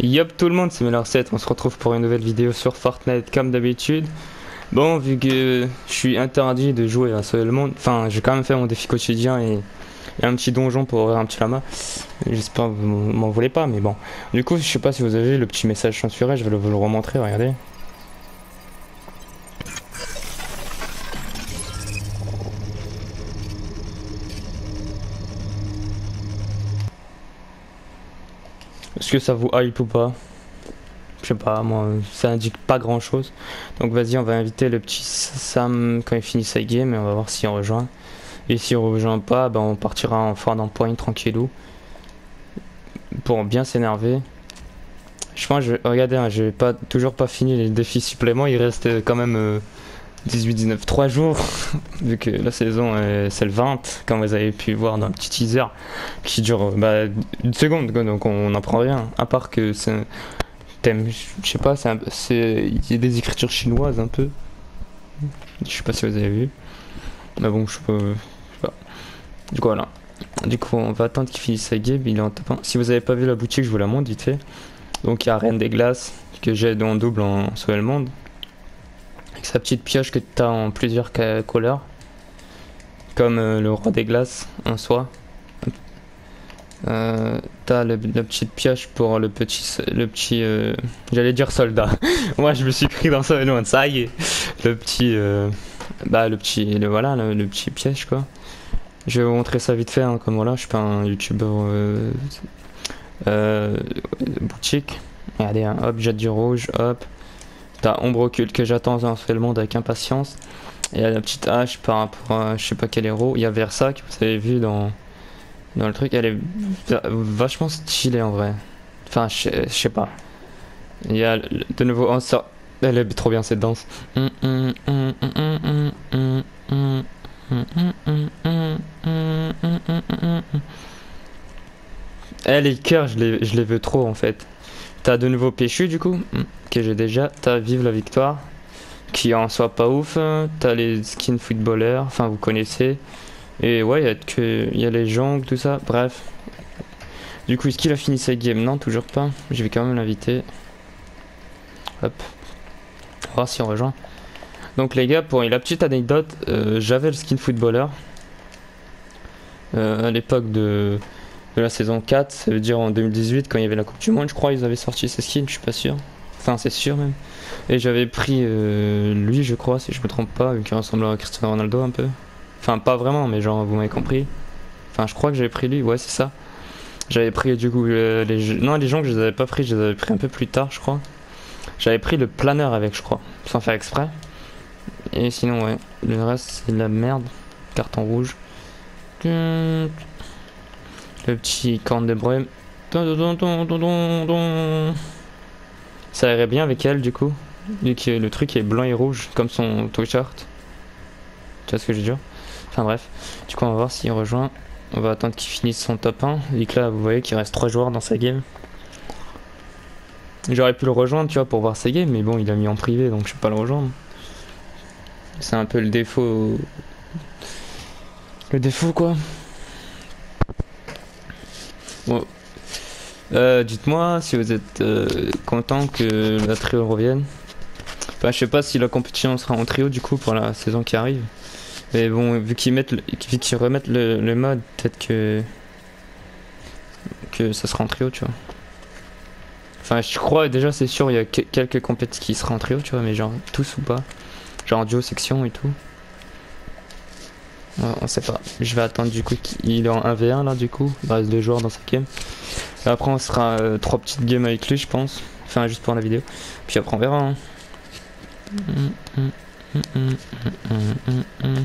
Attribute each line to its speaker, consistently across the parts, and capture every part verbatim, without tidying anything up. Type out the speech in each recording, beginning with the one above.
Speaker 1: Yop tout le monde, c'est Miller sept, on se retrouve pour une nouvelle vidéo sur Fortnite comme d'habitude. Bon, vu que je suis interdit de jouer à Sauver le Monde, enfin j'ai quand même fait mon défi quotidien et, et un petit donjon pour ouvrir un petit lama. J'espère que vous m'en voulez pas, mais bon. Du coup, je sais pas si vous avez vu le petit message censuré, je vais vous le remontrer, regardez. Est-ce que ça vous hype ou pas? Je sais pas, moi, ça indique pas grand chose. Donc vas-y, on va inviter le petit Sam quand il finit sa game et on va voir s'il rejoint. Et s'il rejoint pas, ben on partira en fort dans point tranquillou. Pour bien s'énerver. Je pense, je, regardez, hein, j'ai pas, toujours pas fini les défis suppléments. Il reste quand même euh, dix-huit dix-neuf, trois jours. Vu que la saison euh, c'est le vingt, comme vous avez pu voir dans le petit teaser. Qui dure euh, bah, une seconde, quoi, donc on n'apprend rien. À part que c'est... thème, je sais pas, c'est il y a des écritures chinoises un peu. Je sais pas si vous avez vu. Mais bon, je peux, je sais pas. Du coup, voilà. Du coup, on va attendre qu'il finisse sa game. Il est en tapant. Si vous avez pas vu la boutique, je vous la montre vite fait. Donc, il y a Reine des Glaces que j'ai en double en Sauver le Monde. Avec sa petite pioche que tu as en plusieurs couleurs. Comme euh, le Roi des Glaces en soi. Euh, t'as la petite pioche pour le petit, le petit, euh, j'allais dire soldat. Moi, je me suis pris dans ça, loin. Ça y est, le petit, euh, bah le petit, le voilà, le, le petit piège quoi. Je vais vous montrer ça vite fait, hein, comme voilà, je suis pas un youtubeur euh, euh, boutique. Regardez, hein, hop, jette du rouge, hop. T'as ombre occulte que j'attends en fait le monde avec impatience. Et la petite hache par rapport à je sais pas quel héros. Il y a Versa que vous avez vu dans Dans le truc, elle est vachement stylée en vrai. Enfin, je sais pas. Il y a de nouveau. Oh, ça, elle est trop bien cette danse. Elle les cœurs, je les, je les veux trop en fait. T'as de nouveau Péchu du coup, que j'ai déjà. T'as Vive la Victoire, qui en soit pas ouf. T'as les skins footballers, enfin vous connaissez. Et ouais, il y a que il y a les jongles, tout ça, bref. Du coup, est-ce qu'il a fini sa game? Non, toujours pas. Je vais quand même l'inviter. Hop. On va voir si on rejoint. Donc les gars, pour la petite anecdote, euh, j'avais le skin footballeur. Euh, à l'époque de, de la saison quatre, ça veut dire en deux mille dix-huit, quand il y avait la Coupe du Monde, je crois, ils avaient sorti ces skins, je suis pas sûr. Enfin, c'est sûr même. Et j'avais pris euh, lui, je crois, si je me trompe pas, vu qu'il ressemble à Cristiano Ronaldo un peu. Enfin, pas vraiment, mais genre, vous m'avez compris. Enfin, je crois que j'avais pris lui, ouais, c'est ça. J'avais pris du coup euh, les jeux. Non, les gens que je les avais pas pris, je les avais pris un peu plus tard, je crois. J'avais pris le planeur avec, je crois, sans faire exprès. Et sinon, ouais, le reste, c'est de la merde. Carton rouge. Le petit corne de brume. Ça irait bien avec elle, du coup. Vu que le truc est blanc et rouge, comme son t-shirt. Tu vois ce que je veux dire? Enfin bref, du coup on va voir s'il rejoint. On va attendre qu'il finisse son top un. Et que là vous voyez qu'il reste trois joueurs dans sa game. J'aurais pu le rejoindre tu vois pour voir sa game, mais bon il a mis en privé donc je peux pas le rejoindre. C'est un peu le défaut. Le défaut quoi. Bon. Euh, dites-moi si vous êtes euh, content que la trio revienne. Enfin je sais pas si la compétition sera en trio du coup pour la saison qui arrive. Mais bon, vu qu'ils mettent, le, vu qu'ils remettent le, le mode, peut-être que que ça sera en trio, tu vois. Enfin, je crois déjà, c'est sûr, il y a que, quelques compètes qui sera en trio, tu vois, mais genre tous ou pas, genre en duo section et tout. Ouais, on sait pas. Je vais attendre du coup qu'il est en un v un là, du coup, il reste deux joueurs dans sa game. Et après, on sera euh, trois petites games avec lui, je pense. Enfin, juste pour la vidéo. Puis après, on verra. Hein. Mm, mm, mm, mm, mm, mm, mm.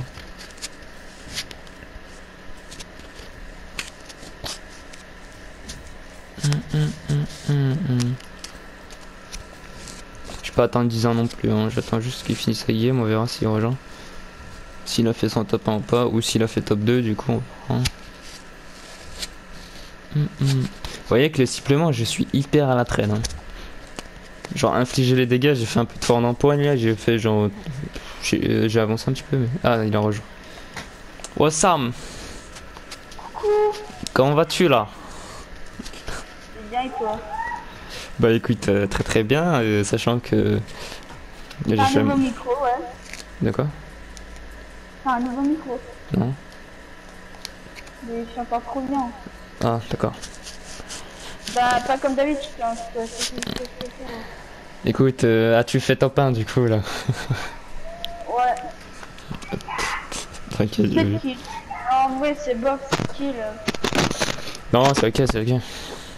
Speaker 1: Mmh, mmh, mmh, mmh. Je vais pas attendre dix ans non plus, hein. J'attends juste qu'il finisse sa game, on verra s'il rejoint. S'il a fait son top un ou pas, ou s'il a fait top deux du coup. Hein. Mmh, mmh. Vous voyez que le sifflement, je suis hyper à la traîne. Hein. Genre infliger les dégâts, j'ai fait un peu de fort d'empoigne là, j'ai fait genre... J'ai euh, avancé un petit peu mais... Ah, il a rejoint. Oh Sam.
Speaker 2: Coucou.
Speaker 1: Comment vas-tu là?
Speaker 2: Bien et toi?
Speaker 1: Bah écoute, euh, très très bien, euh, sachant que... j'ai
Speaker 2: T'as un
Speaker 1: jamais...
Speaker 2: nouveau micro, ouais.
Speaker 1: De quoi?
Speaker 2: T'as un nouveau micro.
Speaker 1: Non?
Speaker 2: Mais je t'entends trop bien.
Speaker 1: Ah, d'accord.
Speaker 2: Bah, pas comme d'habitude, hein. C'est c'est- c'est- c'est- c'est- c'est-
Speaker 1: Écoute, euh, as-tu fait ton pain du coup là?
Speaker 2: Ouais.
Speaker 1: T'inquiète, j'ai vu.
Speaker 2: Peut-être qu'il... En vrai, c'est box skill.
Speaker 1: Non, c'est ok, c'est ok.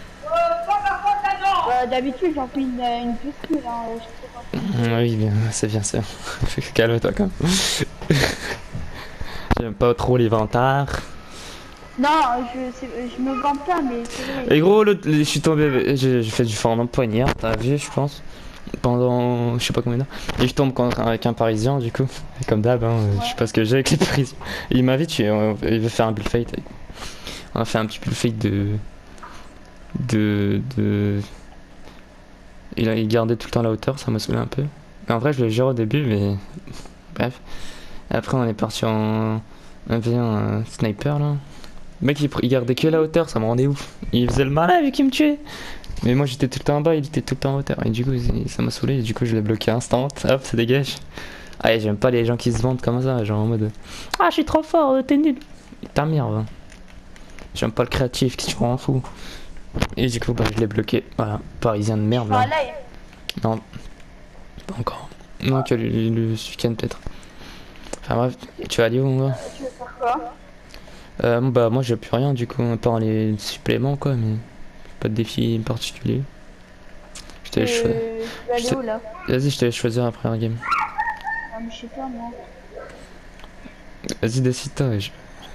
Speaker 2: Bah, d'habitude, j'en fais une, une plus skill, hein. Je sais pas.
Speaker 1: Mm, Oui, bien, c'est bien ça. Calme-toi quand même. J'aime pas trop les vantards.
Speaker 2: Non, je, c'est- je me vante pas, mais c'est vrai.
Speaker 1: Et gros, l'autre- je suis tombé, j'ai j'ai fait du fort en poignard, t'as vu, je pense. Pendant je sais pas combien d'heures. Et je tombe contre- avec un parisien, du coup. Et comme d'hab, hein, je sais pas ce que j'ai avec les parisiens. Et il m'invite, il il veut faire un bullfight. Avec... On a fait un petit bullfight de. De. de... Il, a, il gardait tout le temps la hauteur, ça m'a saoulé un peu. En vrai, je le gère au début, mais. Bref. Et après, on est parti en. un v un euh, sniper là. Le mec, il, pr- il gardait que la hauteur, ça me rendait ouf. Il faisait le malin vu qu'il me tuait. Mais moi, j'étais tout le temps en bas, il était tout le temps en hauteur. Et du coup, c'est- ça m'a saoulé. Et du coup, je l'ai bloqué instant. Hop, ça dégage. Ah, et j'aime pas les gens qui se vendent comme ça, genre en mode. Ah, je suis trop fort, euh, t'es nul. Ta merde. Hein. J'aime pas le créatif, qu'est-ce que tu m'en fous. Et du coup, bah, je l'ai bloqué. Voilà, parisien de merde
Speaker 2: Enfin,
Speaker 1: là.
Speaker 2: là, il-
Speaker 1: Non, pas encore. Non, que le, le ce week-end peut-être. Enfin bref, tu vas aller où mon gars?
Speaker 2: tu veux faire quoi?
Speaker 1: euh, Bah, moi j'ai plus rien du coup, à part les suppléments quoi, mais pas de défi particulier. Je te laisse choisir.
Speaker 2: Euh, Tu veux aller
Speaker 1: Je
Speaker 2: où, là?
Speaker 1: Vas-y, je te laisse choisir après un game.
Speaker 2: Ah, mais je sais pas, moi.
Speaker 1: Vas-y, décide-toi. Je...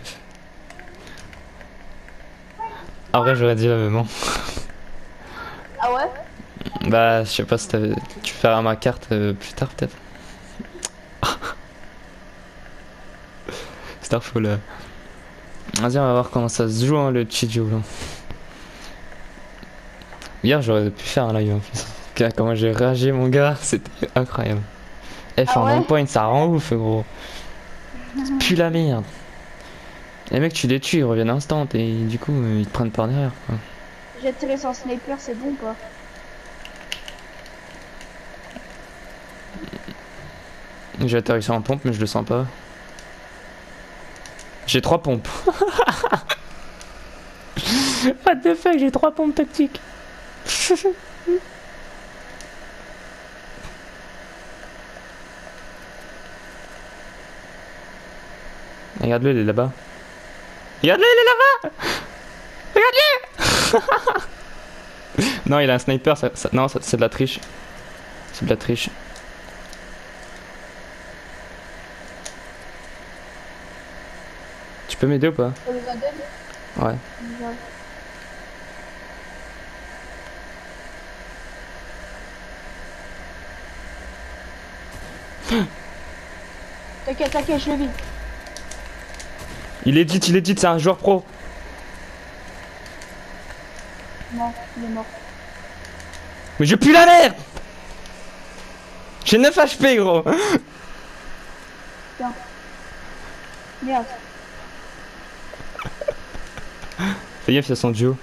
Speaker 1: En vrai, j'aurais dit la même. Hein.
Speaker 2: Ah ouais?
Speaker 1: Bah, je sais pas si t'avais... tu feras ma carte euh, plus tard peut-être. Starfall. Euh... Vas-y, on va voir comment ça se joue hein, le Chijo là. Hier, j'aurais pu faire un live en plus. Regarde comment j'ai réagi, mon gars, c'était incroyable. F
Speaker 2: Ah
Speaker 1: en
Speaker 2: ouais
Speaker 1: endpoint, ça rend ouf, gros. C'est plus la merde. Les mecs, tu les tues, ils reviennent instant et du coup, euh, ils te prennent par derrière. Quoi.
Speaker 2: J'ai tiré sans sniper, c'est bon, quoi.
Speaker 1: J'ai atterri sur un pompe, mais je le sens pas. J'ai trois pompes. What the fuck, j'ai trois pompes tactiques. Regarde-le, il est là-bas. Regarde-le, il est là-bas. Regarde-le. Non, il a un sniper. Ça, ça- non, ça- c'est de la triche. C'est de la triche. Tu peux m'aider ou pas?
Speaker 2: T'as besoin d'aide?
Speaker 1: Ouais.
Speaker 2: Ouais. T'inquiète, t'inquiète, je le vis.
Speaker 1: Il est dit, il est dit, c'est un joueur pro.
Speaker 2: Non, il est mort.
Speaker 1: Mais je pue la merde. J'ai neuf H P, gros.
Speaker 2: Tiens. Merde.
Speaker 1: Fais gaffe, il y a son duo.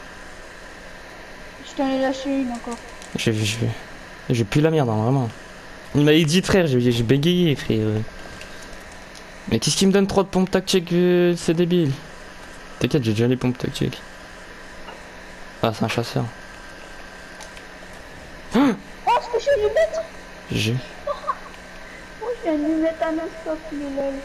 Speaker 2: Je t'en ai lâché une encore.
Speaker 1: J'ai vu, j'ai vu. J'ai plus la merde, hein, vraiment. Il m'a dit, frère, j'ai j'ai bégayé, frère. Mais qu'est-ce qui me donne trop de pompes tactiques, euh, c'est débile. T'inquiète, j'ai déjà les pompes tactiques. Ah, c'est un chasseur.
Speaker 2: Oh, ce que je viens de lui mettre!
Speaker 1: J'ai.
Speaker 2: Oh, je viens de lui mettre un instant, il est lol.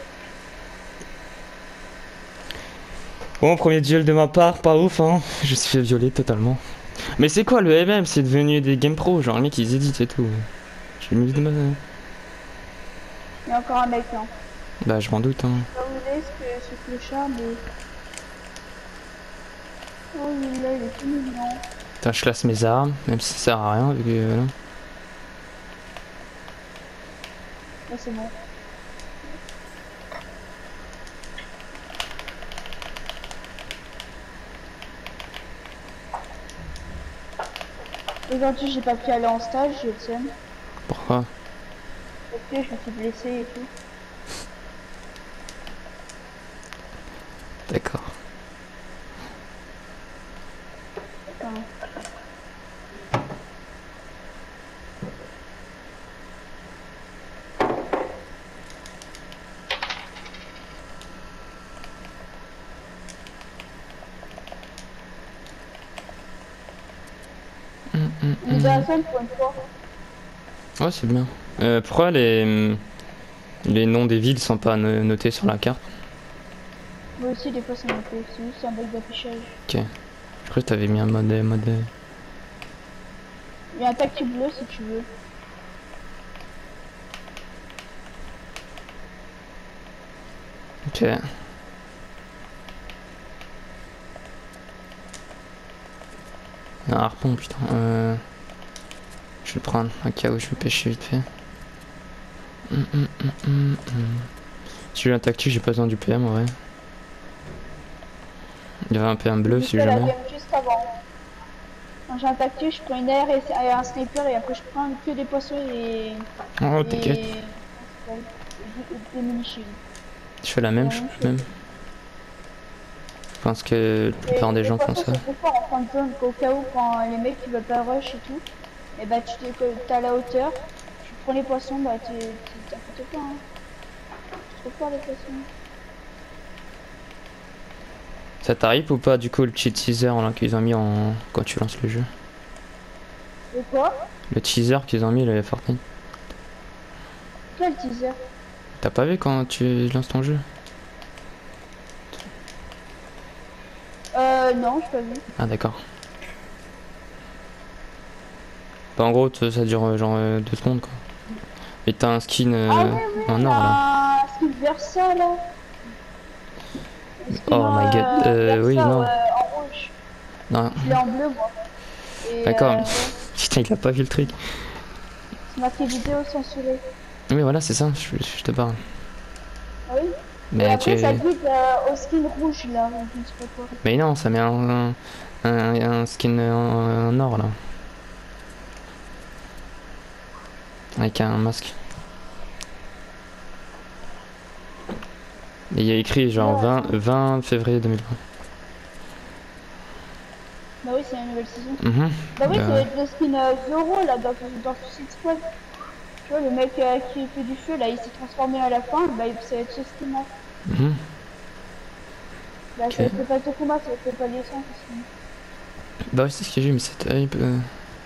Speaker 1: Bon, premier duel de ma part, pas ouf, hein. Je suis fait violer totalement. Mais c'est quoi le M M? C'est devenu des game pro, genre les mecs ils éditent et tout. J'ai mis de ma.
Speaker 2: Il y a encore un mec, hein.
Speaker 1: Bah, je m'en doute, hein.
Speaker 2: Je sais pas où il est, ce, ce clochard, mais... Oh, il est là, il est tout mignon.
Speaker 1: Putain, je classe mes armes, même si ça sert à rien, vu que. Euh, là.
Speaker 2: Là, c'est bon. Aujourd'hui, j'ai pas pu aller en stage, je le tiens.
Speaker 1: Pourquoi?
Speaker 2: Parce que je me suis blessé et tout.
Speaker 1: D'accord.
Speaker 2: Enfin,
Speaker 1: hum,
Speaker 2: On est dans
Speaker 1: hum.
Speaker 2: la scène pour une fois.
Speaker 1: Ouais, c'est bien. Euh, pourquoi les, les noms des villes sont pas no- notés sur la carte?
Speaker 2: Moi aussi, des fois, ça m'a fait. C'est juste un bug d'affichage.
Speaker 1: Ok. Je crois que t'avais mis un mode, mode.
Speaker 2: Il y a un tactile bleu si tu veux.
Speaker 1: Ok. Un harpon, putain. Euh... Je vais le prendre, au cas où je vais pêcher vite fait. Hum, hum, hum, hum, hum. Si j'ai un tactique, j'ai pas besoin du P M, ouais. Il y avait un P M bleu
Speaker 2: J'ai
Speaker 1: si
Speaker 2: fait la
Speaker 1: jamais.
Speaker 2: game juste avant. Quand j'ai un tactile, je prends une air et, et un sniper et après je prends que des poissons et.
Speaker 1: Oh, t'inquiète.
Speaker 2: Et. Comment ça s'appelle Et des, et des mini-shields.
Speaker 1: Je fais la
Speaker 2: C'est
Speaker 1: même,
Speaker 2: la
Speaker 1: je
Speaker 2: même
Speaker 1: fais la
Speaker 2: chose.
Speaker 1: même. Je pense que la
Speaker 2: Et
Speaker 1: plupart des
Speaker 2: les
Speaker 1: gens font
Speaker 2: poissons,
Speaker 1: ça.
Speaker 2: c'est trop fort en fin de zone qu'au cas où, quand les mecs ils veulent pas rush et tout, et bah tu t'es à la hauteur, tu prends les poissons, bah tu t'inquiète pas, hein. C'est trop fort les poissons.
Speaker 1: Ça t'arrive ou pas du coup le cheat teaser là qu'ils ont mis en quand tu lances le jeu?
Speaker 2: Et quoi?
Speaker 1: Le teaser qu'ils ont mis le Fortnite.
Speaker 2: Quel teaser?
Speaker 1: T'as pas vu quand tu lances ton jeu?
Speaker 2: Euh, non, j'ai pas vu.
Speaker 1: Ah d'accord. Bah en gros t- ça dure euh, genre euh, deux secondes quoi. Et t'as un skin
Speaker 2: Ah
Speaker 1: euh,
Speaker 2: oui, oui,
Speaker 1: en or là.
Speaker 2: un skin Versa là. Un skin
Speaker 1: Oh
Speaker 2: en,
Speaker 1: my god.
Speaker 2: euh,
Speaker 1: Euh oui
Speaker 2: Versa,
Speaker 1: non.
Speaker 2: ouais, en rouge.
Speaker 1: Non.
Speaker 2: Je l'ai en bleu moi. Et
Speaker 1: D'accord mais
Speaker 2: euh, ouais,
Speaker 1: putain il a pas vu le truc.
Speaker 2: c'est marqué vidéo censurée.
Speaker 1: Oui voilà c'est ça, je, je te parle.
Speaker 2: Ah oui? Et
Speaker 1: Mais
Speaker 2: après ça
Speaker 1: tu.
Speaker 2: guide euh, au skin rouge là, ou je ne sais pas quoi.
Speaker 1: Mais non ça met un, un, un, un skin en, en or là. Avec un masque. Et il y a écrit genre
Speaker 2: Ouais,
Speaker 1: vingt, vingt février deux mille vingt.
Speaker 2: bah oui, c'est la nouvelle saison.
Speaker 1: Mhm.
Speaker 2: Bah oui,
Speaker 1: Bah,
Speaker 2: c'est le skin euh, Zoro là dans, dans Suicide Squad. Tu vois, le mec euh, qui fait du feu là, il s'est transformé à la fin, bah il- ça va être ce skin là.
Speaker 1: mhm.
Speaker 2: Bah ça va
Speaker 1: Ok.
Speaker 2: être le pass de combat, ça va être le pas d'essence aussi.
Speaker 1: Bah oui, c'est ce que j'ai vu, mais c'est hype. Euh...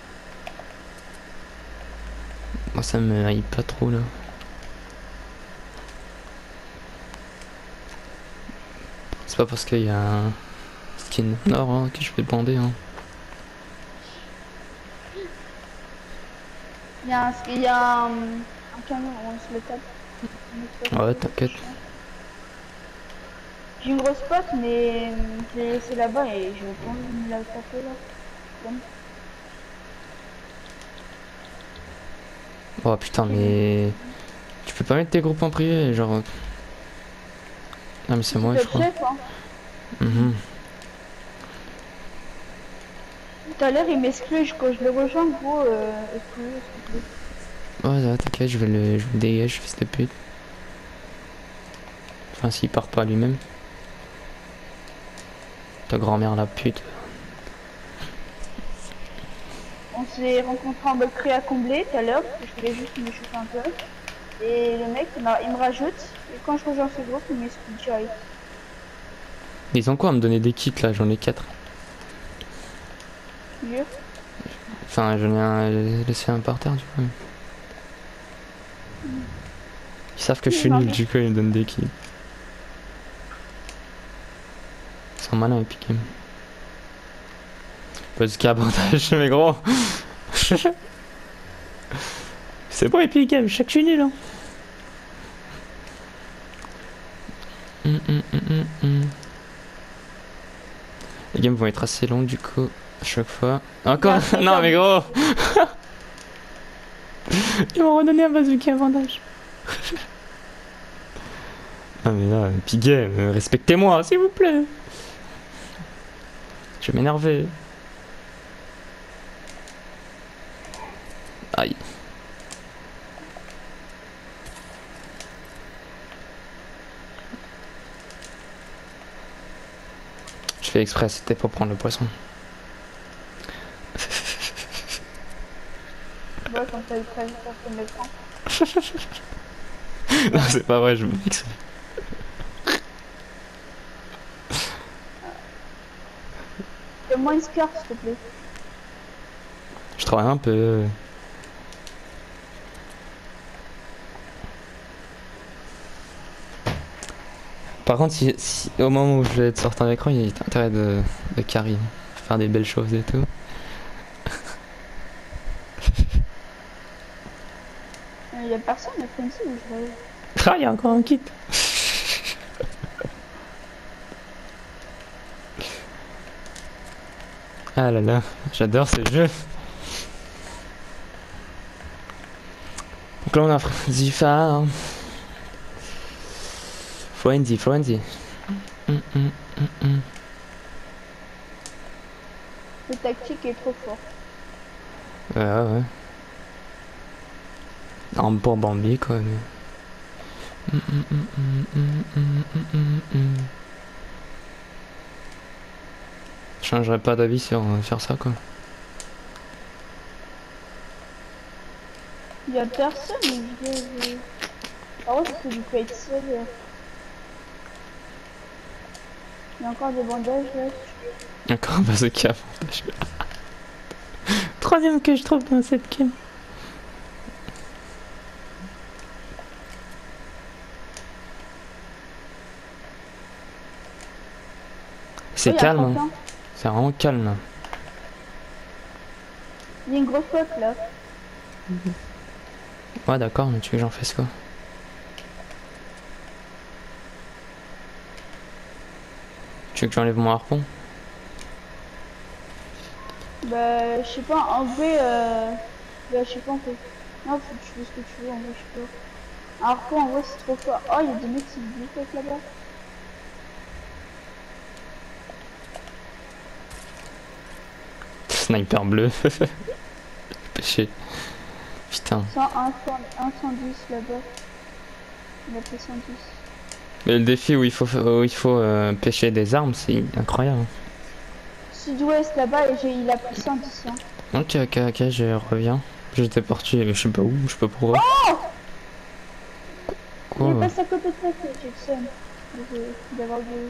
Speaker 1: Moi, ça me hype pas trop là. C'est pas parce qu'il y a un skin nord hein, que je vais bander. Hein.
Speaker 2: Il y a un, il y a un, un camion, on se le tape. On se le
Speaker 1: Ouais,
Speaker 2: tape,
Speaker 1: t'inquiète.
Speaker 2: chiant. J'ai une grosse pote, mais euh, je l'ai laissée là-bas et je vais pas envie de me la taper là. Bon.
Speaker 1: Oh putain, mais. Tu peux pas mettre tes groupes en privé, genre. Ah, mais c'est
Speaker 2: C'est
Speaker 1: moi,
Speaker 2: toi
Speaker 1: je
Speaker 2: le
Speaker 1: crois.
Speaker 2: chef, hein.
Speaker 1: Mhm.
Speaker 2: Tout à l'heure, il m'exclut quand je le rejoins, gros. Euh, excusez, s'il te plaît.
Speaker 1: Ouais, ouais, t'inquiète, je vais le, je vais le dégager, fils de pute. Enfin, s'il part pas lui-même. Ta grand-mère, la pute.
Speaker 2: On s'est rencontrés en mode créa à combler tout à l'heure, parce que je voulais juste me chauffer un peu. Et le mec, il, m'a- il me rajoute. Et quand je rejoins ce groupe, il m'exclut direct.
Speaker 1: Ils ont quoi à me donner des kits là? J'en ai quatre.
Speaker 2: Je te jure.
Speaker 1: Enfin, j'en ai un, j'ai laissé un par terre du coup. Ils savent que je suis nul, du coup ils me donnent des kits. Ils sont malins, Epic Games. Parce qu'il y a avantage, mais gros. C'est bon, Epic Games, je sais que je suis nul. Hein. Hum, hum, hum, hum, hum. Les games vont être assez longs du coup, à chaque fois. Encore non, mais gros. Ils m'ont redonné un bazooka avantage. Ah, mais là, Epic Games, euh, respectez-moi, s'il vous plaît. Je vais m'énerver. Aïe. Je fais exprès, c'était pour prendre le poisson.
Speaker 2: Ouais, quand t'as eu treize, personne ne le prend.
Speaker 1: Non, c'est pas vrai, je me fixe.
Speaker 2: Donne-moi une skirt, s'il te plaît.
Speaker 1: Je travaille un peu. Par contre, si, si au moment où je vais te sortir à l'écran, il y a intérêt de, de carry, faire des belles choses et tout.
Speaker 2: Il y a personne à Fancy où je vais.
Speaker 1: Ah, il y a encore un kit. Ah là là, j'adore ce jeu. Donc là on a Zifa. Frenzy, Frenzy. Mm, mm, mm, mm.
Speaker 2: Le tactique est trop fort.
Speaker 1: Ouais, ouais. Un bon Bambi quoi. Mais... Mm, mm, mm, mm, mm, mm, mm, mm. Je changerais pas d'avis sur euh, faire ça quoi.
Speaker 2: Il y a personne, mais je vais. Par contre, parce que je peux être seul. Il y a encore des bandages là.
Speaker 1: Encore un bazooka. Troisième que je trouve dans cette game. C'est
Speaker 2: Oh,
Speaker 1: calme, hein. C'est vraiment calme là.
Speaker 2: Il y a une grosse flotte là.
Speaker 1: Ouais d'accord, mais tu veux que j'en fasse quoi? Tu veux que j'enlève mon harpon?
Speaker 2: Bah je sais pas, en vrai euh... Bah je sais pas en fait. Non, faut que tu fais ce que tu veux en vrai, je sais pas. Un harpon en vrai c'est trop fort. Oh, il y a des mecs qui se bouffent là-bas.
Speaker 1: Sniper bleu. Péché. Putain.
Speaker 2: cent un, cent dix là-bas. Il a fait cent dix.
Speaker 1: Mais le défi où il faut, où il faut euh, pêcher des armes, c'est incroyable.
Speaker 2: Sud-ouest là-bas et il a pris cent dix. Hein.
Speaker 1: Ok, ok, ok, je reviens. J'étais parti, mais je sais pas où, je sais pas pourquoi.
Speaker 2: Oh
Speaker 1: Quoi?
Speaker 2: Il passe à côté de toi, Jackson. D'avoir vu.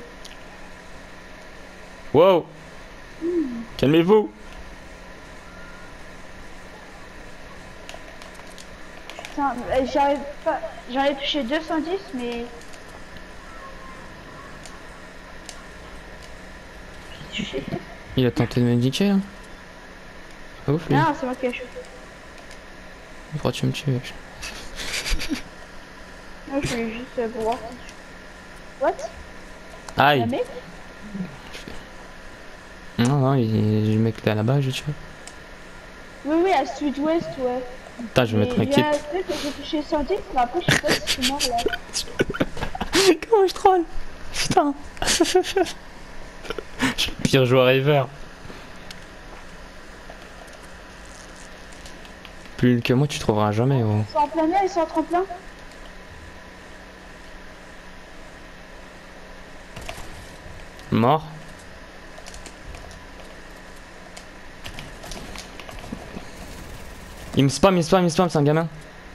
Speaker 1: Wow. Mmh. Calmez-vous.
Speaker 2: Putain, j'arrive pas. J'en ai touché deux cent dix, mais.
Speaker 1: Il a tenté de me niquer là. C'est ouf lui.
Speaker 2: Non, c'est moi qui ai chopé.
Speaker 1: Pourquoi tu me tues?
Speaker 2: Non, je voulais juste euh, pour voir. What?
Speaker 1: Aïe.
Speaker 2: Jamais?
Speaker 1: Non, non, il... le mec là là-bas, je tue.
Speaker 2: Oui, oui, à sud-ouest, ouais.
Speaker 1: Putain, je vais mettre un kit.
Speaker 2: J'ai touché cent dix, mais après, je sais pas si je suis mort là.
Speaker 1: Comment je troll? Putain. Je suis le pire joueur ever. Plus nul que moi, tu trouveras jamais. Oh.
Speaker 2: Ils sont en plein air, ils sont en tremplin.
Speaker 1: Mort. Il me spam, il me spam, il me spam, c'est un gamin.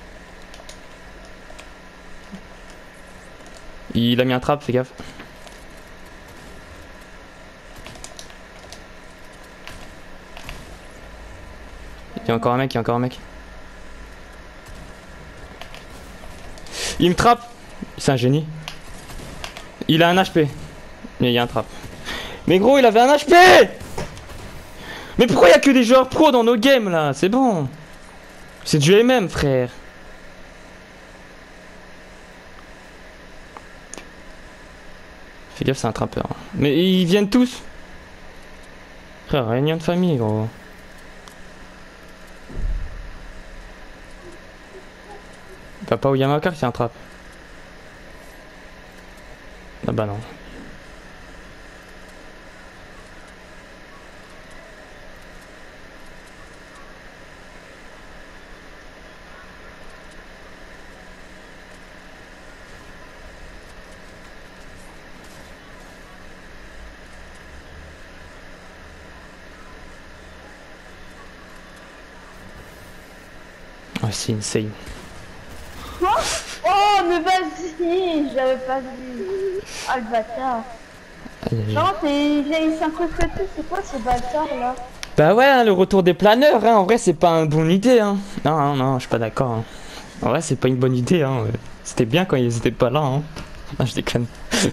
Speaker 1: Il a mis un trap, fais gaffe. Il y a encore un mec, il y a encore un mec. Il me trappe. C'est un génie. Il a un H P. Mais il y a un trap. Mais gros, il avait un H P. Mais pourquoi il y a que des joueurs pro dans nos games là? C'est bon. C'est du M M, frère. Fais gaffe, c'est un trappeur. Mais ils viennent tous. Frère, réunion de famille, gros. Papa ou Yamakar, c'est un trap. Ah bah non. Oh, c'est insane.
Speaker 2: Quoi? Oh, mais vas-y, j'avais pas vu. Ah, le bâtard. Non, il s'incruste tout, c'est quoi ce bâtard là?
Speaker 1: Bah ouais, hein, le retour des planeurs, hein, en vrai c'est pas une bonne idée. Hein. Non, non, non, je suis pas d'accord. Hein. En vrai c'est pas une bonne idée. Hein. C'était bien quand ils étaient pas là. Hein. Ah, je déconne.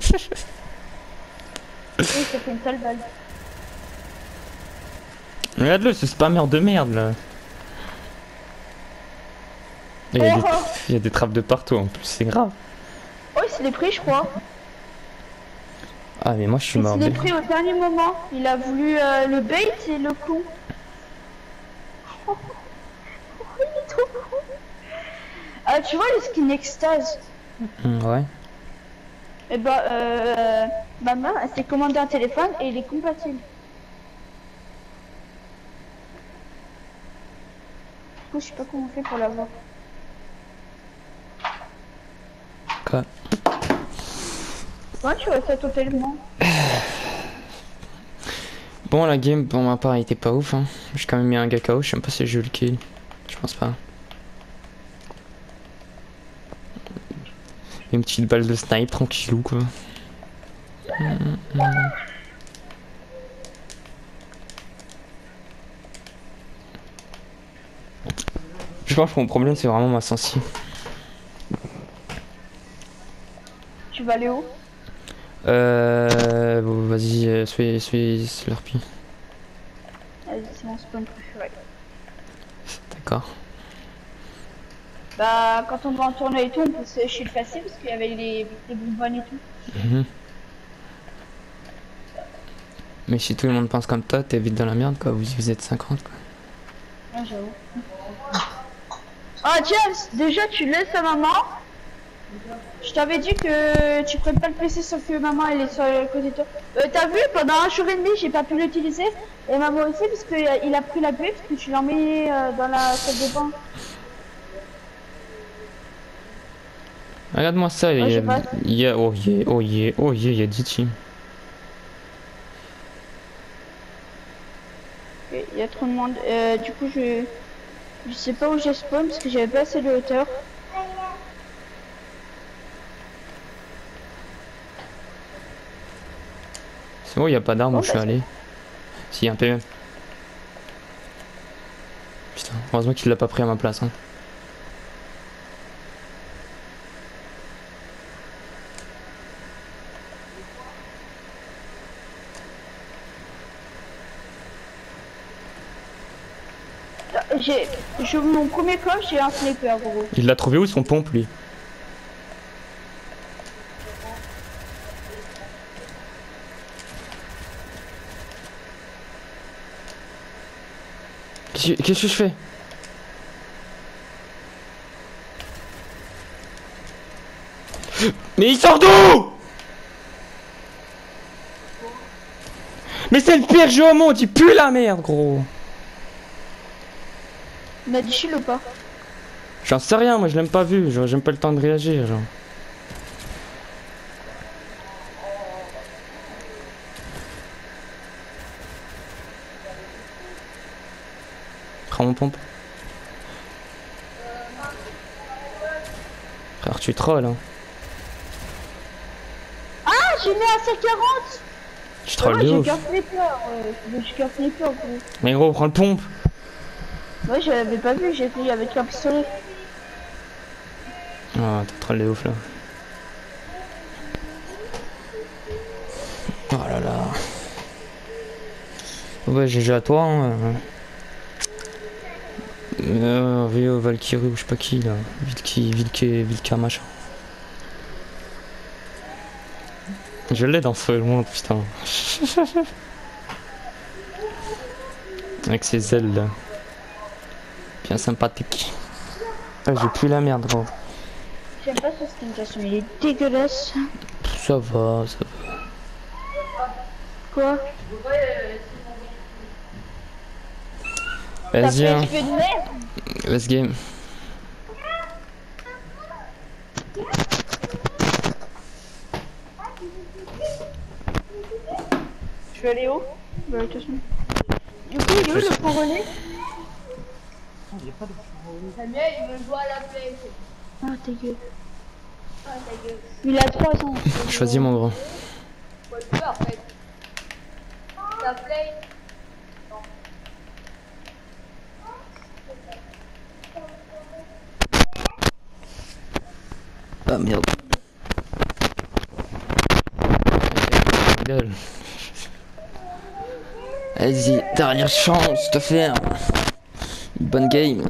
Speaker 2: Oui, ça fait une sale balle.
Speaker 1: Regarde-le, ce spammer de merde là. Il y, a des...
Speaker 2: Oh,
Speaker 1: il y a des trappes de partout en plus, c'est grave.
Speaker 2: oh il se l'est pris, je crois.
Speaker 1: Ah, mais moi je suis
Speaker 2: Il
Speaker 1: mort.
Speaker 2: se l'est pris au dernier moment. Il a voulu euh, le bait et le con. Oh, il est trop con. Ah, tu vois le skin extase?
Speaker 1: Mmh, ouais.
Speaker 2: Eh bah, euh, ma mère, elle s'est commandé un téléphone et il est compatible. Du coup, je sais pas comment on fait pour l'avoir.
Speaker 1: Quoi?
Speaker 2: Ouais, tu vois ça totalement.
Speaker 1: Bon, la game pour ma part elle était pas ouf. Hein. J'ai quand même mis un gars K O, je sais même pas si j'ai eu le kill. Je pense pas. Une petite balle de snipe, tranquillou quoi. Mmh, mmh. Je pense que mon problème c'est vraiment ma sensi.
Speaker 2: Tu vas aller où?
Speaker 1: Euh. Bon, vas-y, euh, soyez, soyez Slurpee.
Speaker 2: Vas-y, c'est mon spawn préféré.
Speaker 1: D'accord.
Speaker 2: Bah, quand on va en tournoi et tout, on peut se shield facile parce qu'il y avait les, les bonbonnes et tout.
Speaker 1: Mmh. Mais si tout le monde pense comme toi, t'es vite dans la merde quoi, vous, vous êtes cinquante quoi.
Speaker 2: Ah, j'avoue. Ah, James, déjà tu laisses à maman. Je t'avais dit que tu prennes pas le P C sauf que maman elle est sur le côté de toi. Euh, T'as vu, pendant un jour et demi, j'ai pas pu l'utiliser. Et maman aussi, parce qu'il a pris la bulle, parce que tu l'as mis euh, dans la salle de bain.
Speaker 1: Regarde-moi ça, il
Speaker 2: Ouais,
Speaker 1: y,
Speaker 2: je
Speaker 1: a,
Speaker 2: sais pas.
Speaker 1: il y a. Oh yeah, oh yeah, oh yeah, il y a dix teams.
Speaker 2: Il y a trop de monde. Euh, du coup, je je sais pas où j'ai spawn parce que j'avais pas assez de hauteur.
Speaker 1: C'est bon, il y a pas d'armes
Speaker 2: Bon,
Speaker 1: où je
Speaker 2: bah,
Speaker 1: suis allé. Si, un P M. Putain, heureusement qu'il l'a pas pris à ma place. Hein.
Speaker 2: J'ai, je, mon premier coche, j'ai un sniper, gros.
Speaker 1: Il l'a trouvé où son pompe lui? Qu'est-ce que je fais? Mais il sort d'où? Mais c'est le pire jeu au monde, il pue la merde gros.
Speaker 2: On a du shield ou pas?
Speaker 1: J'en sais rien, moi je l'ai même pas vu, genre j'aime pas le temps de réagir genre. Prends mon pompe. Frère tu trolls hein.
Speaker 2: Ah, j'ai mis un C quarante.
Speaker 1: Tu trolls
Speaker 2: Ouais,
Speaker 1: de
Speaker 2: j'ai
Speaker 1: ouf.
Speaker 2: qu'un sniper, ouais. J'ai qu'un sniper, gros.
Speaker 1: Mais gros prends le pompe.
Speaker 2: Ouais, je l'avais pas vu, j'ai fait avec un pistolet.
Speaker 1: Ah t'as troll de ouf là. Oh là là. Ouais G G à toi hein. Euh, Rio, Valkyrie ou je sais pas qui là. Vilki, Vilke, Vilka machin. Je l'ai dans ce monde putain. Avec ses ailes là. Bien sympathique. Ah, j'ai plus la merde gros.
Speaker 2: J'aime pas ce skin de toute façon, il est dégueulasse.
Speaker 1: Ça va, ça va.
Speaker 2: Quoi?
Speaker 1: Vas-y hein.
Speaker 2: T'as fait de merde?
Speaker 1: Let's game.
Speaker 2: Je vais aller où? Bah, de toute façon. Du coup, il est où le point relais?
Speaker 3: Il n'y a pas de problème.
Speaker 4: Samuel, il veut jouer à la play.
Speaker 2: Ah, ta gueule.
Speaker 4: Ah, ta gueule.
Speaker 2: Il a trois ans.
Speaker 1: Choisis mon gros.
Speaker 4: Faut le faire, en fait. La play.
Speaker 1: Ah merde. Gueule. Vas-y, dernière chance de faire une bonne game.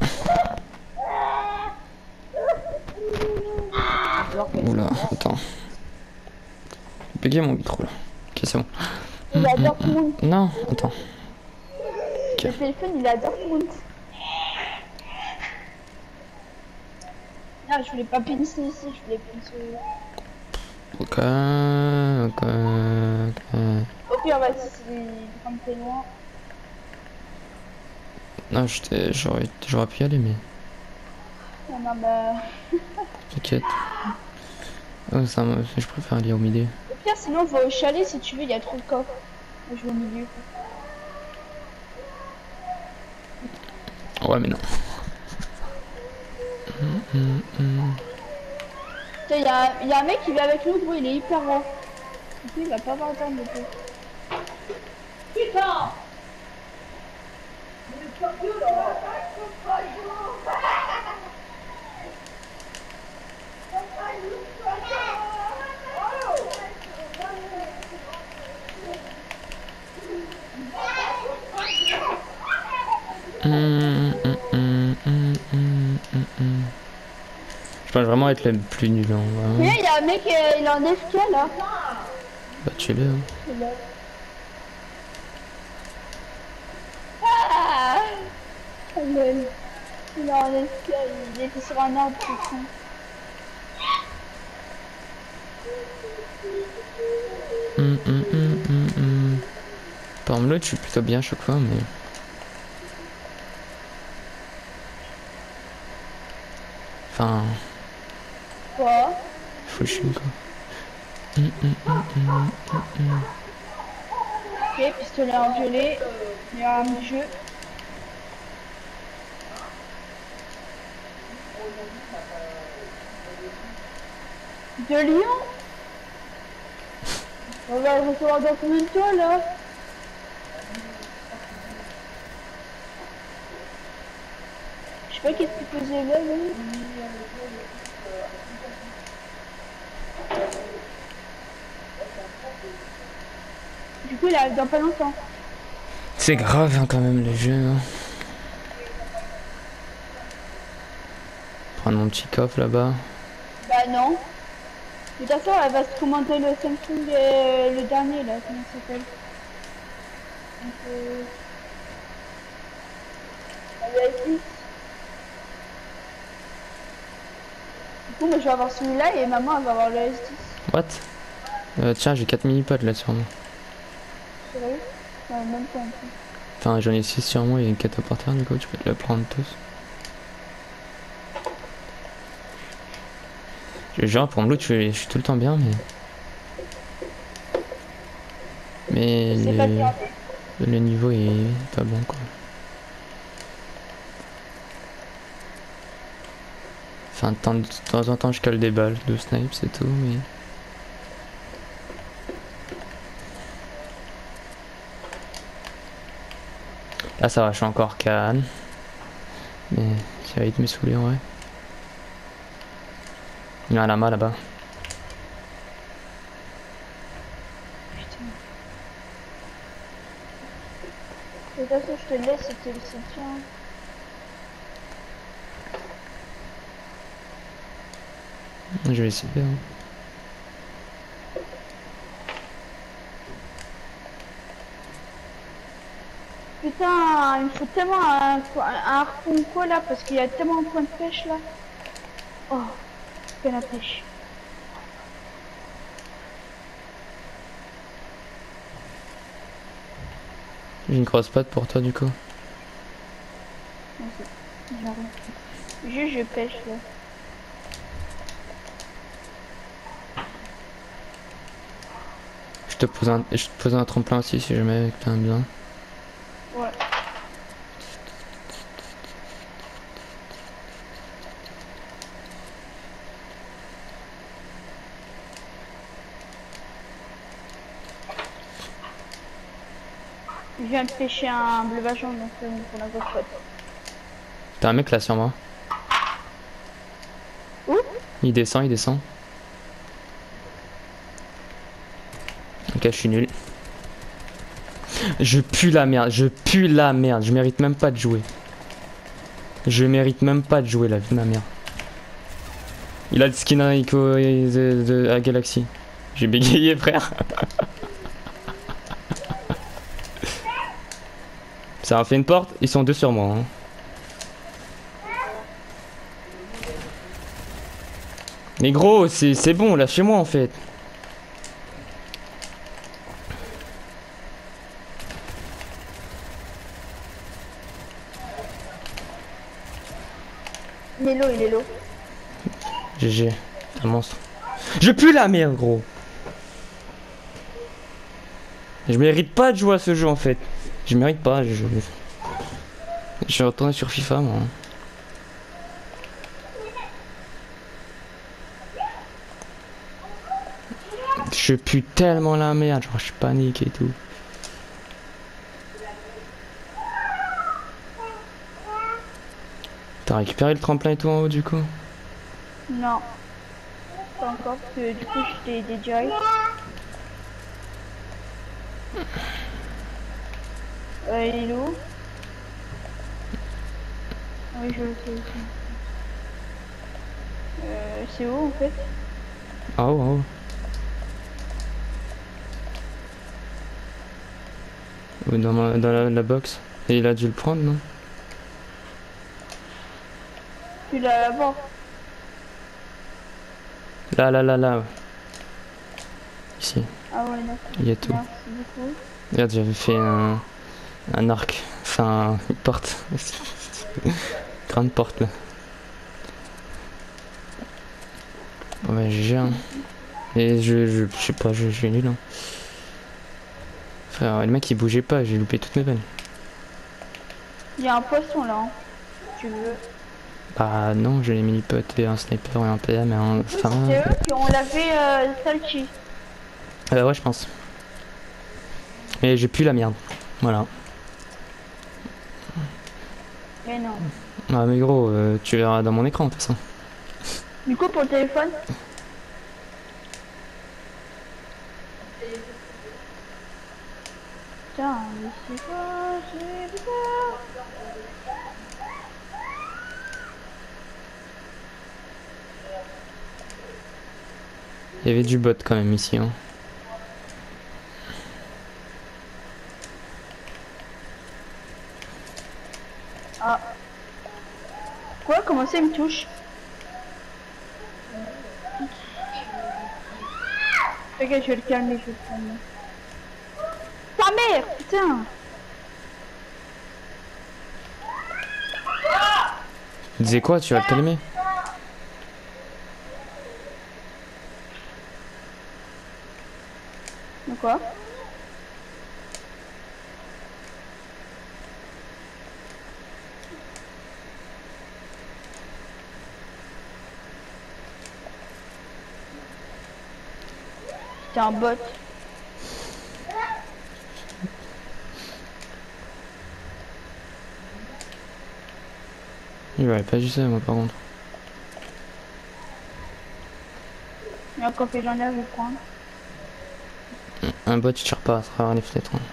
Speaker 1: Oula, attends. Bugué mon micro là. Ok, c'est bon.
Speaker 2: Il a Dortmund.
Speaker 1: Non, attends.
Speaker 2: Le téléphone, il a Dortmund. Ah, je voulais pas pincer ici, je voulais pincer.
Speaker 1: Ok, ok, ok.
Speaker 2: Au pire, vas-y, c'est quand t'es loin.
Speaker 1: Non, j'étais- j'aurais j'aurais pu y aller, mais
Speaker 2: Non, non, bah.
Speaker 1: t'inquiète. Oh, ça, me- je préfère aller au milieu.
Speaker 2: Au pire, sinon, va au chalet si tu veux, il y a trop de coffres. Moi, je vais au milieu.
Speaker 1: Ouais, mais non. Hum, hum, hum.
Speaker 2: Putain, il y a, y a un mec qui vient avec nous, gros, il est hyper haut. Du coup, il va pas avoir le temps de tout.
Speaker 4: Putain!
Speaker 1: Hum, hum, hum, hum, hum, hum, hum. Je pense vraiment être le plus nul, hein, vraiment.
Speaker 2: Mais il y a un mec, euh, il est en F K là.
Speaker 1: Bah, tu-le. Hein.
Speaker 2: C'est là. Ah, oh, lol. Il est en F K, il était sur un arbre, putain.
Speaker 1: Hum, hum, hum, hum, hum. Par exemple, l'autre, je suis plutôt bien à chaque fois, mais. Enfin.
Speaker 2: Quoi?
Speaker 1: Faut le chien, quoi. Hum, hum, hum, hum, hum, hum.
Speaker 2: Ok, pistolet en violet, meilleure arme du jeu. De Lyon? On va le recevoir dans combien de temps là? Je sais pas qu'est-ce qu'il faisait là, lui. Du coup, il arrive dans pas longtemps.
Speaker 1: C'est grave, hein, quand même, le jeu. Hein. Prendre mon petit coffre là-bas.
Speaker 2: Bah non. De toute façon, elle va se commander le Samsung, euh, le dernier là, comment ça s'appelle? Donc, euh... le S dix. Du coup, moi je vais avoir celui-là et maman elle va avoir le S dix.
Speaker 1: What? euh, Tiens, j'ai quatre mini-pods là sur moi.
Speaker 2: Sérieux? Ouais, même pas en plus.
Speaker 1: Enfin, j'en ai six sur moi et quatre par terre, du coup, tu peux te les prendre tous. Genre, pour me loot, je, je suis tout le temps bien, mais. Mais.
Speaker 2: C'est pas
Speaker 1: Le,
Speaker 2: grave.
Speaker 1: le niveau est pas bon, quoi. Enfin, de temps, de temps en temps, je cale des balles de snipe, c'est tout, mais. Là, ça va, je suis encore calme. Mais ça va vite me saouler, en vrai. Il y a un lama là-bas.
Speaker 2: De toute façon, je te laisse, c'était le tien.
Speaker 1: Je vais essayer. Hein.
Speaker 2: Putain, il me faut tellement un, un, un harpon ou quoi là, parce qu'il y a tellement de points de pêche là. Oh, c'est la pêche.
Speaker 1: J'ai une grosse patte pour toi, du coup.
Speaker 2: Juste, je pêche là.
Speaker 1: Je te pose un, je te pose un tremplin aussi si jamais t'as un besoin.
Speaker 2: Ouais. Je viens de pêcher un bleu vachon, donc c'est bon pour la grosse pote.
Speaker 1: T'as un mec là sur moi.
Speaker 2: Où?
Speaker 1: Il descend, il descend. Ok, je suis nul. Je pue la merde, je pue la merde, je mérite même pas de jouer. Je mérite même pas de jouer la vie de ma mère. Il a le skin à, Ico, de, de, à Galaxy. J'ai bégayé frère. Ça a fait une porte, ils sont deux sur moi. Hein. Mais gros, c'est bon, lâchez-moi en fait.
Speaker 2: Il est low, il est low.
Speaker 1: G G, un monstre. Je pue la merde gros. Je mérite pas de jouer à ce jeu en fait. Je mérite pas, je... Je suis retourné sur FIFA moi. Je pue tellement la merde, genre je panique et tout. T'as récupéré le tremplin et tout en haut du coup?
Speaker 2: Non. Pas encore, parce que du coup je t'ai aidé direct. Euh, il est où? Oui, je le sais aussi. Euh, c'est où en fait?
Speaker 1: Ah oh, oh. Ou dans, ma, dans la, la box. Et il a dû le prendre, non?
Speaker 2: Tu l'as là-bas.
Speaker 1: Là, là, là, là. Ouais. Ici.
Speaker 2: Ah ouais, d'accord.
Speaker 1: Il y a tout.
Speaker 2: Merci beaucoup.
Speaker 1: Regarde, j'avais fait un, un arc. Enfin, une porte. Grande porte là. Bon bah G G hein. Et je, je, je sais pas, je, je suis nul hein. Frère, le mec il bougeait pas, j'ai loupé toutes mes balles.
Speaker 2: Il y a un poisson là, hein, si tu veux.
Speaker 1: Bah non, j'ai les mini-potes et un sniper et un P M et un... Enfin...
Speaker 2: C'est eux qui ont lavé euh, Salchi.
Speaker 1: Euh, ouais je pense. Mais j'ai plus la merde. Voilà.
Speaker 2: Mais non.
Speaker 1: Ah mais gros, euh, tu verras dans mon écran de toute façon.
Speaker 2: Du coup pour le téléphone. Putain, mais c'est quoi, c'est bizarre.
Speaker 1: Il y avait du bot quand même ici hein.
Speaker 2: Ah. Quoi? Comment ça il me touche? Ok, je vais le calmer, je vais le calmer. Ta mère, putain!
Speaker 1: Tu disais quoi? Tu vas le calmer?
Speaker 2: De quoi? C'est un bot.
Speaker 1: Il aurait pas juste ça moi par contre.
Speaker 2: Il y a un café j'en ai à vous prendre.
Speaker 1: Un bot tu tires pas à travers les fenêtres. Hein.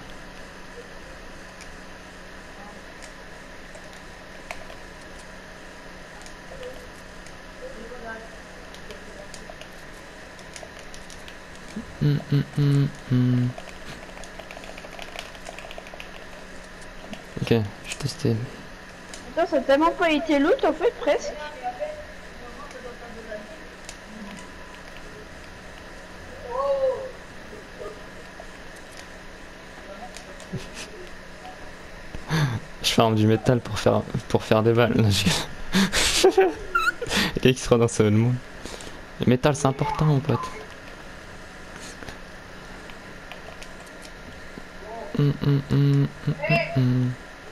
Speaker 1: Hum, hum, hum, hum. Ok, je testais.
Speaker 2: Toi, ça a tellement pas été loot en fait, presque.
Speaker 1: Je farme du métal pour faire pour faire des balles. Là, le gars qui sera dans ce monde. Le métal c'est important mon pote. Hum, hum, hum, hum, hum, hum.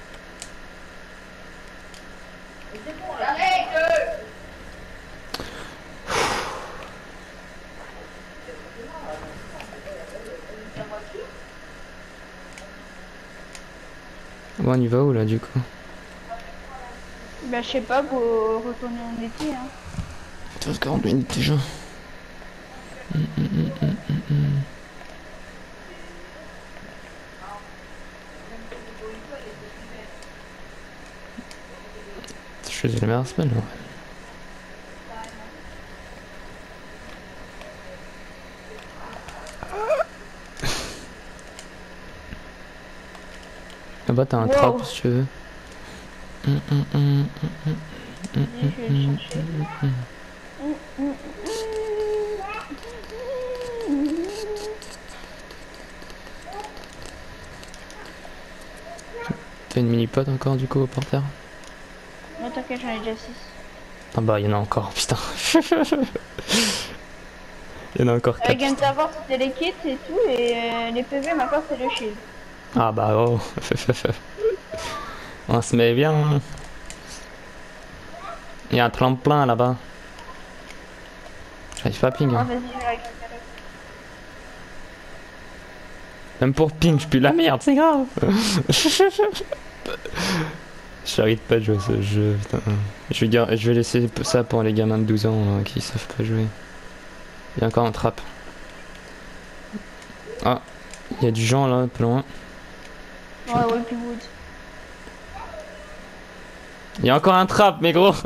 Speaker 1: Bon, on y va où là du coup?
Speaker 2: Bah je sais pas, pour retourner en été hein.
Speaker 1: Tu vas quarante minutes déjà. Hum, hum, hum, hum, hum. choisi la meilleure semaine. Ouais. Là-bas t'as un
Speaker 2: Wow.
Speaker 1: trap si tu veux. Hum, hum, hum, hum, hum, hum,
Speaker 2: Je vais le
Speaker 1: hum,
Speaker 2: chercher.
Speaker 1: hum, hum. T'as une mini-pod encore du coup au porteur?
Speaker 2: Non, t'inquiète, j'en ai déjà six.
Speaker 1: Ah bah il y en a encore, putain. Il y en a encore
Speaker 2: Avec
Speaker 1: quatre.
Speaker 2: un d'abord c'était les kits et tout, et euh, les P V, maintenant c'est le shield.
Speaker 1: Ah bah oh. On se met bien. Il y a un tremplin là-bas. J'arrive pas à ping.
Speaker 2: Ah,
Speaker 1: Hein.
Speaker 2: vas-y, je vais récupérer.
Speaker 1: Même pour ping, je pue la merde, c'est grave. J'arrête pas de jouer à ce jeu, putain. Je vais, gar- je vais laisser ça pour les gamins de douze ans là, qui savent pas jouer. Il y a encore un trap. Ah, il y a du gens là, pas loin.
Speaker 2: Ouais, ouais, puis wood.
Speaker 1: Il y a encore un trap, mais gros.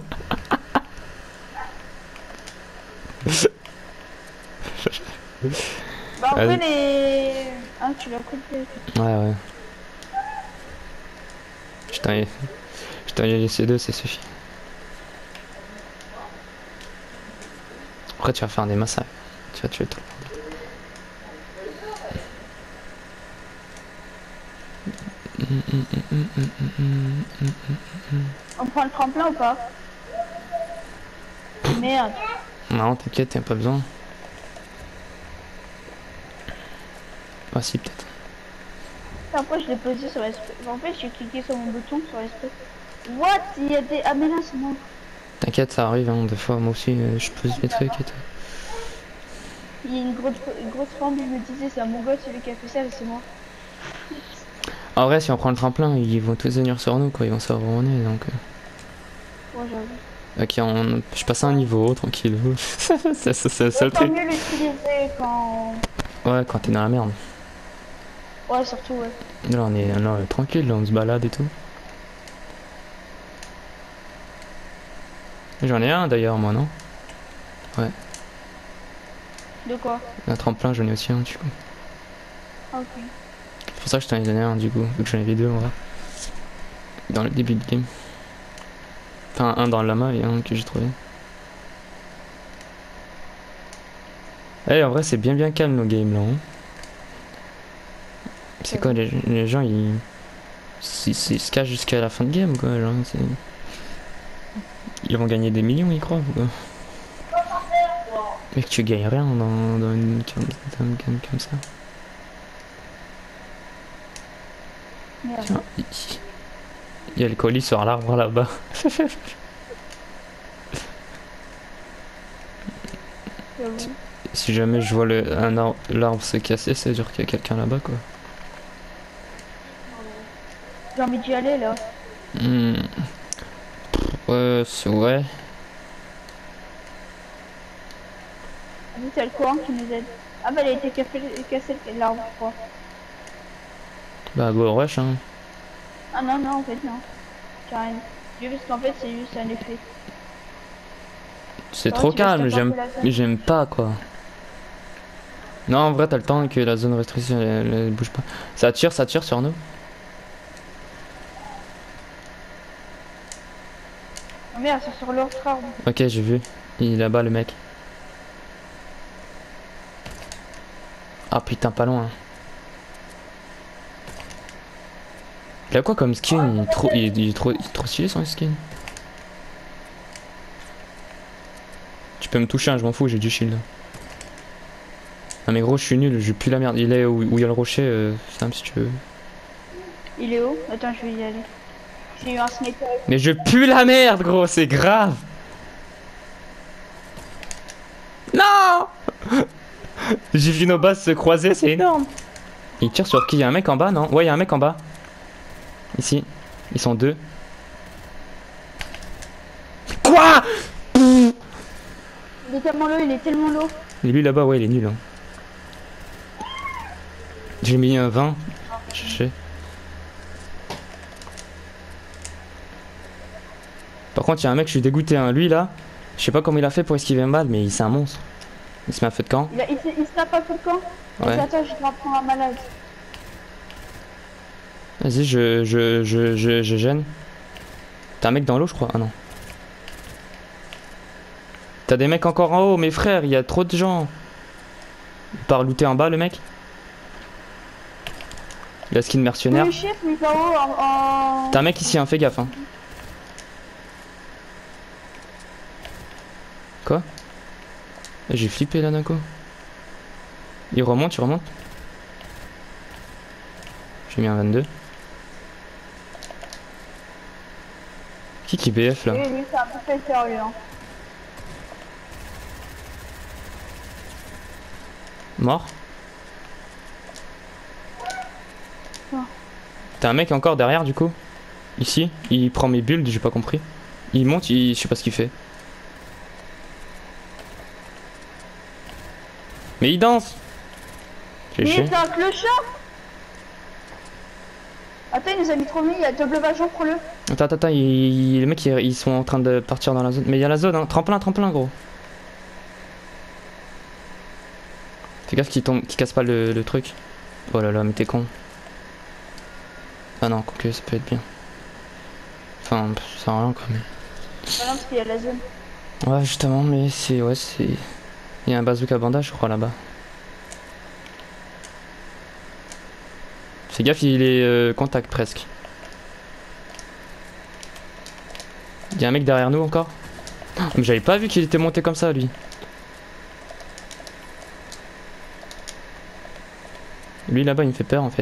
Speaker 2: Bah, en
Speaker 1: Vas-y.
Speaker 2: fait, les. Ah, tu l'as coupé.
Speaker 1: Ouais, ouais. Je t'en ai... Je t'en ai laissé deux, ça suffit. Après, tu vas faire des massacres. Tu vas tuer tout.
Speaker 2: On prend le tremplin ou pas? Merde.
Speaker 1: Non, t'inquiète, y'a pas besoin. Ah si, peut-être.
Speaker 2: Après, je l'ai posé sur l'esprit. En fait, j'ai cliqué sur mon bouton sur l'esprit. What? Il y a des. Ah, mais là, c'est moi.
Speaker 1: T'inquiète, ça arrive, hein, des fois, moi aussi, euh, je pose mes trucs et tout.
Speaker 2: Il y a une grosse, une grosse forme, je me disais, c'est un mongol celui qui a fait ça, mais c'est moi.
Speaker 1: En vrai, si on prend le tremplin, ils vont tous venir sur nous, quoi, ils vont savoir où on est, donc...
Speaker 2: Ouais, j'avoue.
Speaker 1: euh. Ok, on... je passe à un niveau, tranquille. c'est c'est- c'est le seul
Speaker 2: Autant
Speaker 1: truc.
Speaker 2: mieux l'utiliser quand.
Speaker 1: Ouais, quand t'es dans la merde.
Speaker 2: Ouais, surtout, ouais.
Speaker 1: Là, on est, là, on est tranquille, là, on se balade et tout. J'en ai un, d'ailleurs, moi, non? Ouais.
Speaker 2: De quoi?
Speaker 1: Un tremplin, j'en ai aussi un, du coup.
Speaker 2: Ah, ok.
Speaker 1: C'est pour ça que je t'en ai donné un, du coup, vu que j'en avais deux, en vrai. Dans le début de game. Enfin, un dans le lama et un que j'ai trouvé. Eh, en vrai, c'est bien bien calme nos games là. Hein. C'est quoi, les, les gens ils. Ils ils se cachent jusqu'à la fin de game quoi, genre, c'est- ils vont gagner des millions, ils croient ou quoi? Mec, tu gagnes rien dans, dans une dans une game comme ça.
Speaker 2: Merde.
Speaker 1: Tiens, il il y a le colis sur l'arbre là-bas.
Speaker 2: J'avoue.
Speaker 1: Si jamais je vois le un arbre, l'arbre se casser, ça veut dire qu'il y a quelqu'un là-bas quoi.
Speaker 2: J'ai envie d'y aller là.
Speaker 1: Hmm. Ouais, c'est ouais.
Speaker 2: Ah, c'est le courant qui nous aide. Ah, bah, il a été cassé, cassé l'arbre, je crois.
Speaker 1: Bah go rush hein.
Speaker 2: Ah, non, non, en fait, non. Carrément. Juste parce qu'en fait, c'est juste un effet.
Speaker 1: C'est
Speaker 2: Ouais,
Speaker 1: trop
Speaker 2: tu vas
Speaker 1: calme,
Speaker 2: se
Speaker 1: j'aime
Speaker 2: taper la zone.
Speaker 1: j'aime pas quoi. Non en vrai t'as le temps que la zone restriction elle, elle bouge pas. Ça tire, ça tire sur nous.
Speaker 2: Oh, merde, c'est sur l'autre arbre.
Speaker 1: Ok j'ai vu. Il est là-bas le mec. Ah putain pas loin. Il a quoi comme skin? Il est trop, il est, il est trop, il est trop stylé son skin. Tu peux me toucher, hein, je m'en fous, j'ai du shield. Ah mais gros je suis nul, je pue la merde. Il est où où il y a le rocher, euh, Sam si tu veux.
Speaker 2: Il est où? Attends, je vais y aller. J'ai eu un sniper.
Speaker 1: Mais je pue la merde gros, c'est grave. Non. J'ai vu nos bases se croiser, c'est énorme. Il tire sur qui? Il y a un mec en bas, non? Ouais, il y a un mec en bas. Ici. Ils sont deux. Quoi?
Speaker 2: Il est tellement low, il est tellement low.
Speaker 1: Et lui là-bas, ouais, il est nul. Hein. J'ai mis un vingt. Je sais. Par contre, il y a un mec, je suis dégoûté, hein. Lui là, je sais pas comment il a fait pour esquiver un balle, mais c'est un monstre. Il se met un feu de camp.
Speaker 2: Il, a, il, se- il se tape à feu de camp.
Speaker 1: Ouais.
Speaker 2: Vas-y, attends, je vais prendre un malade.
Speaker 1: Vas-y, je, je, je, je, je gêne. T'as un mec dans l'eau, je crois. Ah non. T'as des mecs encore en haut, mes frères, il y a trop de gens. Il part looter en bas, le mec. Il a skin mercenaire.
Speaker 2: Oui, chef, mais là-haut, en... en...
Speaker 1: T'as un mec ici, hein, fais gaffe. Hein. Quoi? J'ai flippé là d'un coup. Il remonte, il remonte. J'ai mis un vingt-deux. Qui qui B F là?
Speaker 2: Oui, oui, c'est un peu fait sérieux. Hein.
Speaker 1: Mort?
Speaker 2: Non.
Speaker 1: T'as un mec encore derrière du coup? Ici? Il prend mes builds, j'ai pas compris. Il monte, il... je sais pas ce qu'il fait. Mais il danse! J'ai
Speaker 2: Mais
Speaker 1: chier.
Speaker 2: c'est un clochard. Attends, il nous a mis trop mis, il y a double vajon, prends-le.
Speaker 1: Attends, attends, attends, il- il- les mecs ils, ils sont en train de partir dans la zone. Mais il y a la zone, hein. Tremplin, tremplin, gros. Fais gaffe qu'il tombe, qu'il casse pas le, le truc. Oh là là, mais t'es con. Ah non, quoique ça peut être bien. Enfin, pff, ça sert à rien quoi. Mais...
Speaker 2: Bah non, parce qu'il y a la zone.
Speaker 1: Ouais, justement, mais c'est. Ouais, c'est. Il y a un bazooka bandage, je crois, là-bas. Fais gaffe, il est euh, contact presque. Il y a un mec derrière nous encore. Mais j'avais pas vu qu'il était monté comme ça, lui. Lui là-bas, il me fait peur en fait.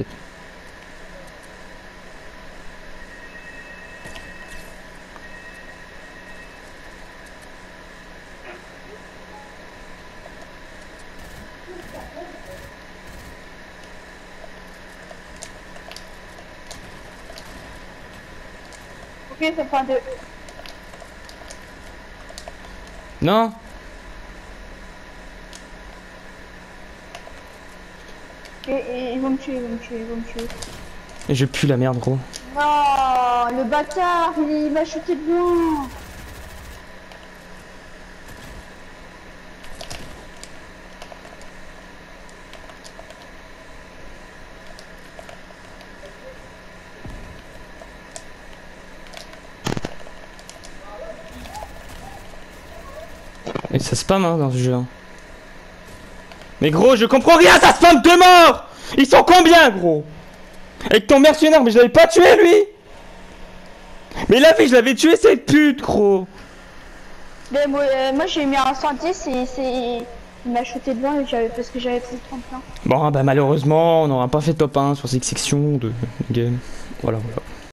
Speaker 2: Ok, ça fait un deux.
Speaker 1: Non!
Speaker 2: Et, et ils vont me tuer, ils vont me tuer, ils vont me tuer.
Speaker 1: Et je pue la merde, gros.
Speaker 2: Non, le bâtard, il, il m'a shooté de loin.
Speaker 1: Et ça spam hein, dans ce jeu. Hein. Mais gros, je comprends rien, ça spam de mort! Ils sont combien, gros? Avec ton mercenaire, mais je l'avais pas tué, lui! Mais la vie, je l'avais tué, cette pute, gros!
Speaker 2: Mais moi, euh, moi j'ai mis un cent dix et c'est... Il m'a shooté devant et j'avais... parce que j'avais pris le trente-un.
Speaker 1: Bon, bah malheureusement, on n'aura pas fait top un sur cette section de game. Voilà, voilà.